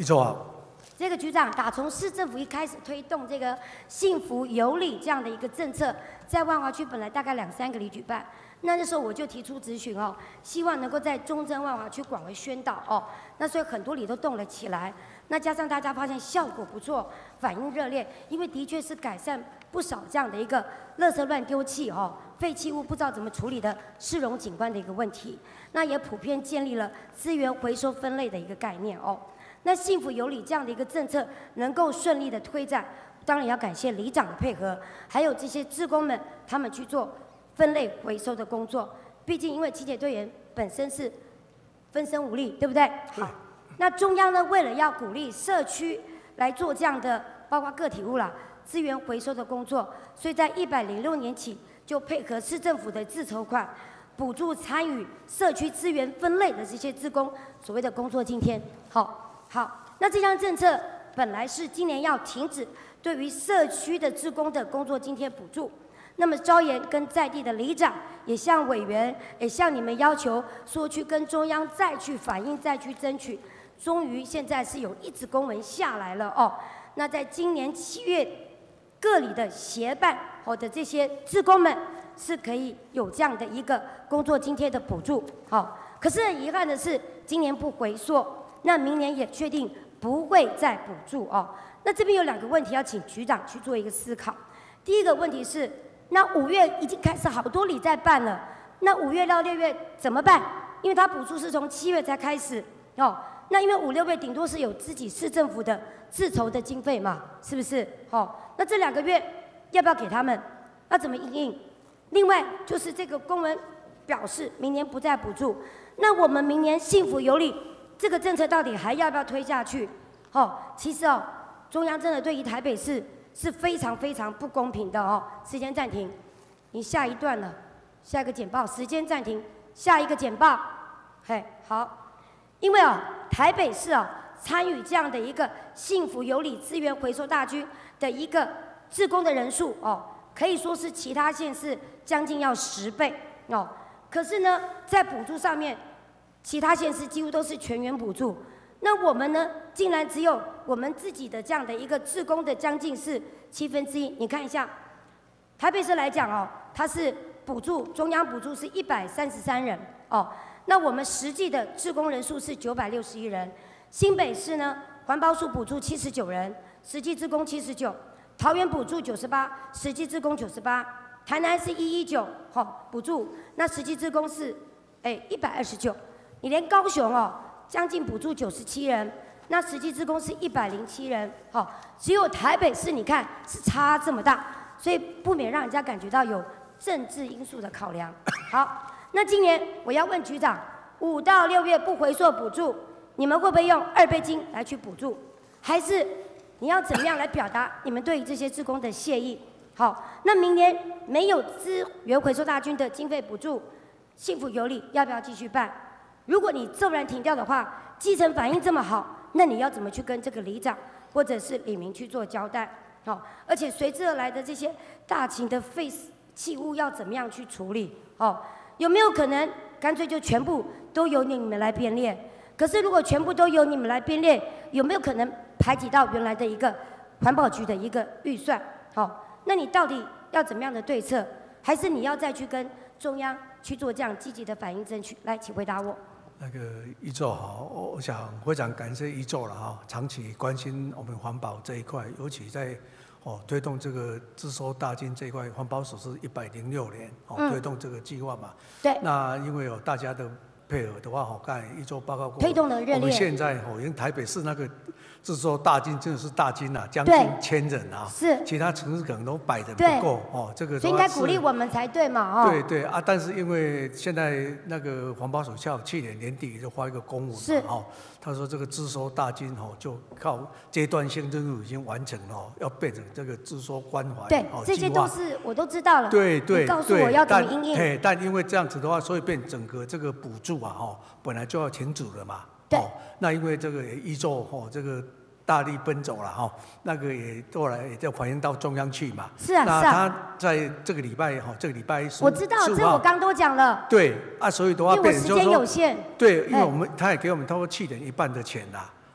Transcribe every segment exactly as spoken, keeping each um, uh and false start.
一周好。 这个局长打从市政府一开始推动这个幸福有礼这样的一个政策，在万华区本来大概两三个里举办，那那时候我就提出质询哦，希望能够在中正万华区广为宣导哦，那所以很多里都动了起来。那加上大家发现效果不错，反应热烈，因为的确是改善不少这样的一个垃圾乱丢弃哦、废弃物不知道怎么处理的市容景观的一个问题。那也普遍建立了资源回收分类的一个概念哦。那幸福有礼这样的一个政策能够顺利的推展，当然要感谢里长的配合，还有这些志工们他们去做分类回收的工作。毕竟因为清洁队员本身是分身无力，对不对？好，那中央呢为了要鼓励社区来做这样的，包括个体户啦资源回收的工作，所以在一百零六年起就配合市政府的自筹款，补助参与社区资源分类的这些志工所谓的工作津贴。好。好，那这项政策本来是今年要停止对于社区的志工的工作津贴补助，那么昭妍跟在地的里长也向委员也向你们要求说去跟中央再去反映再去争取，终于现在是有一纸公文下来了哦。那在今年七月各里的协办或者这些志工们是可以有这样的一个工作津贴的补助。好，可是很遗憾的是今年不回溯。那明年也确定不会再补助哦。那这边有两个问题要请局长去做一个思考。第一个问题是，那五月已经开始好多里在办了，那五月到六月怎么办？因为它补助是从七月才开始哦。那因为五六月顶多是有自己市政府的自筹的经费嘛，是不是？哦，那这两个月要不要给他们？要怎么因应？另外就是这个公文表示明年不再补助，那我们明年幸福有礼这个政策到底还要不要推下去？哦，其实哦，中央真的对于台北市是非常非常不公平的哦。时间暂停，你下一段了，下一个简报，时间暂停，下一个简报。嘿，好，因为哦，台北市哦参与这样的一个幸福有礼资源回收大军的一个志工的人数哦，可以说是其他县市将近要十倍哦。可是呢，在补助上面，其他县市几乎都是全员补助，那我们呢，竟然只有我们自己的这样的一个志工的将近是七分之一。你看一下，台北市来讲哦，它是补助中央补助是一百三十三人哦，那我们实际的志工人数是九百六十一人。新北市呢，环保署补助七十九人，实际志工七十九；桃园补助九十八，实际志工九十八；台南是一一九，好补助，那实际志工是哎一百二十九。你连高雄哦，将近补助九十七人，那实际志工是一百零七人，好、哦，只有台北市你看是差这么大，所以不免让人家感觉到有政治因素的考量。好，那今年我要问局长，五到六月不回溯补助，你们会不会用二倍金来去补助？还是你要怎么样来表达你们对于这些志工的谢意？好，那明年没有资源回收大军的经费补助，幸福有礼要不要继续办？如果你骤然停掉的话，基层反应这么好，那你要怎么去跟这个里长或者是里民去做交代？好、哦，而且随之而来的这些大型的废弃物要怎么样去处理？哦，有没有可能干脆就全部都由你们来编列？可是如果全部都由你们来编列，有没有可能排挤到原来的一个环保局的一个预算？好、哦，那你到底要怎么样的对策？还是你要再去跟中央去做这样积极的反应争取？来，请回答我。 那个一宙好，我想非常感谢一宙了哈，长期关心我们环保这一块，尤其在哦推动这个自收大金这一块，环保署是一百零六年哦、嗯、推动这个计划嘛。 对。 那因为有大家的配合的话，哦，刚才一周报告过， 推动的热烈。 我们现在哦，因为台北市那个自收大金真的是大金啊，将近千人啊， 是。 其他城市可能都百人不够哦，这个。 所以应该鼓励我们才对嘛，哦。 对对啊，但是因为现在那个环保署下午去年年底就发一个公文嘛，哦，他说这个自收大金哦，就靠阶段性任务已经完成了，哦，要变成这个自收关怀。 对，哦，这些都是我都知道了。 对对， 你告诉我要怎么因应。 嘿，但因为这样子的话，所以变整个这个补助啊，哦，本来就要停止了嘛。 对。 哦，那因为这个也依照哦这个。大力奔走了哈，那个也后来也就反映到中央去嘛。 是啊， 那是啊。 他在这个礼拜哈，这个礼拜我知道，这我刚都讲了。 对啊，所以的话， 因为我时间有限。 对，因为我们他也给我们超过去年一半的钱啦。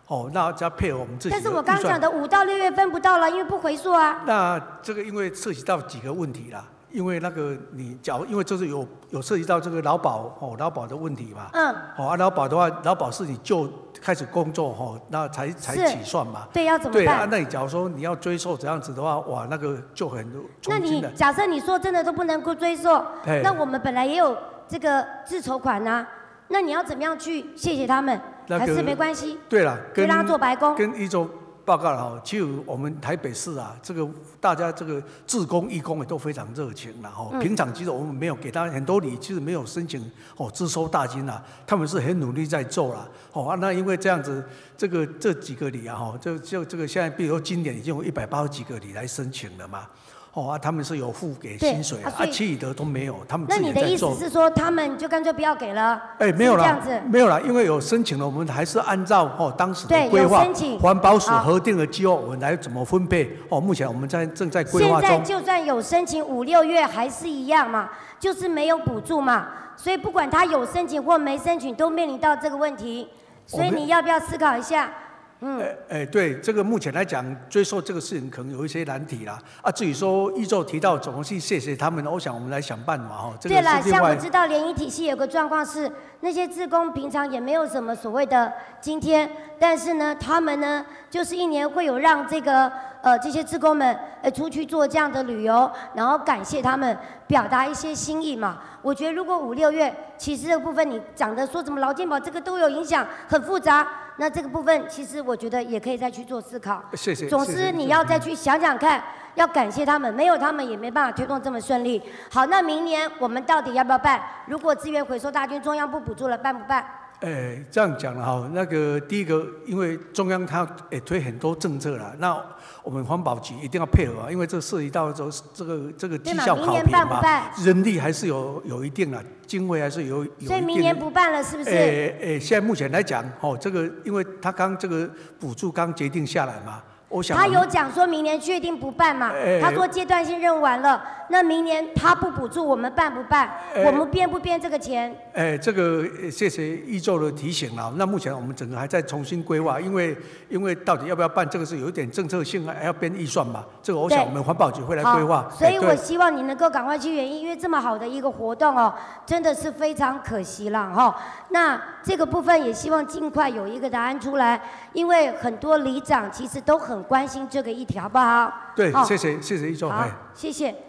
哦，那再配合我们自己的预算。 但是我刚讲的五到六月分不到了，因为不回溯啊。 那这个因为涉及到几个问题啦，因为那个你假如因为这是有有涉及到这个劳保哦劳保的问题嘛。嗯。哦，啊劳保的话，劳保是你就开始工作哦，那才才起算嘛。 对，要怎么办？ 对啊，那你假如说你要追溯这样子的话，哇，那个就很那你假设你说真的都不能够追溯，那我们本来也有这个自筹款啊，那你要怎么样去谢谢他们？那个、还是没关系。 对了， 可以让他做白工。 跟一周报告了哈，其实我们台北市啊，这个大家这个志工义工也都非常热情了哈。嗯、平常其实我们没有给他很多礼，其实没有申请哦自收大金啊，他们是很努力在做啦。哦、啊，那因为这样子，这个这几个礼啊哈，就就这个现在，比如说今年已经有一百八十几个礼来申请了嘛。哦啊，他们是有付给薪水啊，啊，其余的都没有，他们自己在做。 那你的意思是说，他们就干脆不要给了？ 哎，没有啦， 没有啦，因为有申请了，我们还是按照哦当时的规划，环保署核定的计划，我们来怎么分配？哦，目前我们在正在规划中。 现在就算有申请五六月还是一样嘛，就是没有补助嘛，所以不管他有申请或没申请，都面临到这个问题，所以你要不要思考一下？ 嗯，哎、欸，对，这个目前来讲，追溯这个事情可能有一些难题啦。啊，至于说一周提到怎么去谢谢他们，我想我们来想办法哈。这个、 对了，像我知道联谊体系有个状况是，那些志工平常也没有什么所谓的津贴，但是呢，他们呢就是一年会有让这个呃这些志工们呃出去做这样的旅游，然后感谢他们，表达一些心意嘛。我觉得如果五六月，其实这个部分你讲的说什么劳健保这个都有影响，很复杂。那这个部分其实我觉得也可以再去做思考。 谢谢。 总之你要再去想想看，要感谢他们，没有他们也没办法推动这么顺利。好，那明年我们到底要不要办？如果资源回收大军中央不补助了，办不办？ 哎，这样讲了哈，那个第一个，因为中央它也推很多政策啦，那我们环保局一定要配合啊，因为这涉及到这这个这个绩效考评嘛，人力还是有有一定的，经费还是有有一定的。 所以明年不办了，是不是？ 哎哎，现在目前来讲，哦，这个因为他刚这个补助刚决定下来嘛。我想他有讲说明年确定不办嘛？欸、他说阶段性任务完了，那明年他不补助，我们办不办？欸、我们编不编这个钱？ 哎、欸，这个谢谢一周的提醒了。那目前我们整个还在重新规划，因为因为到底要不要办，这个是有一点政策性，还要编预算嘛。这个我想我们环保局会来规划。 所以我希望你能够赶快去原因，因为这么好的一个活动哦，真的是非常可惜了哈、哦。那这个部分也希望尽快有一个答案出来，因为很多里长其实都很关心这个议题，好不好？ 对，哦、谢谢谢谢一周， 好，谢谢。